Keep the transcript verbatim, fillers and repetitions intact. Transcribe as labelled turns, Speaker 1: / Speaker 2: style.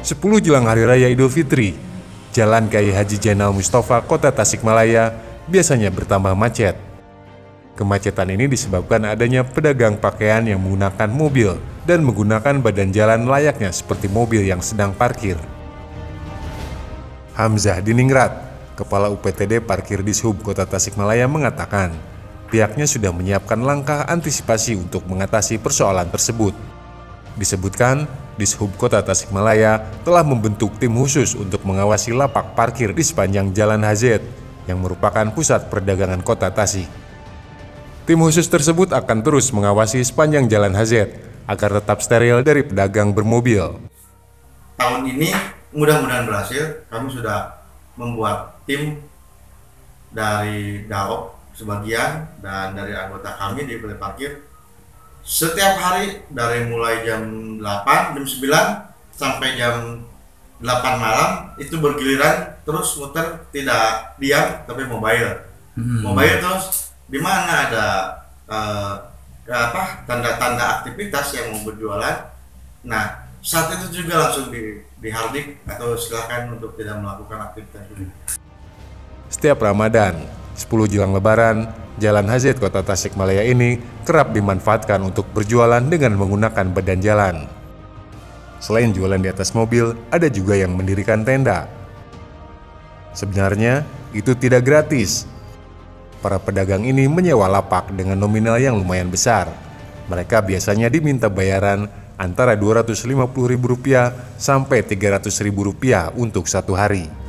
Speaker 1: sepuluh jelang Hari Raya Idul Fitri, Jalan Kiai Haji Zainal Mustafa, Kota Tasikmalaya biasanya bertambah macet. Kemacetan ini disebabkan adanya pedagang pakaian yang menggunakan mobil dan menggunakan badan jalan layaknya seperti mobil yang sedang parkir. Hamzah Diningrat, Kepala U P T D Parkir Dishub Kota Tasikmalaya mengatakan, pihaknya sudah menyiapkan langkah antisipasi untuk mengatasi persoalan tersebut. Disebutkan, Dishub Kota Tasikmalaya telah membentuk tim khusus untuk mengawasi lapak parkir di sepanjang Jalan H Z yang merupakan pusat perdagangan Kota Tasik. Tim khusus tersebut akan terus mengawasi sepanjang Jalan H Z agar tetap steril dari pedagang bermobil.
Speaker 2: Tahun ini mudah-mudahan berhasil. Kami sudah membuat tim dari Daop sebagian dan dari anggota kami di balai parkir. Setiap hari dari mulai jam delapan, jam sembilan sampai jam delapan malam itu bergiliran terus muter, tidak diam tapi mobile. Hmm. Mobile terus di mana ada uh, apa tanda-tanda aktivitas yang mau berjualan. Nah, saat itu juga langsung di dihardik atau silakan untuk tidak melakukan aktivitas ini.
Speaker 1: Setiap Ramadan, sepuluh jelang Lebaran, Jalan H Z Kota Tasikmalaya ini kerap dimanfaatkan untuk berjualan dengan menggunakan badan jalan. Selain jualan di atas mobil, ada juga yang mendirikan tenda. Sebenarnya, itu tidak gratis. Para pedagang ini menyewa lapak dengan nominal yang lumayan besar. Mereka biasanya diminta bayaran antara dua ratus lima puluh ribu rupiah sampai tiga ratus ribu rupiah untuk satu hari.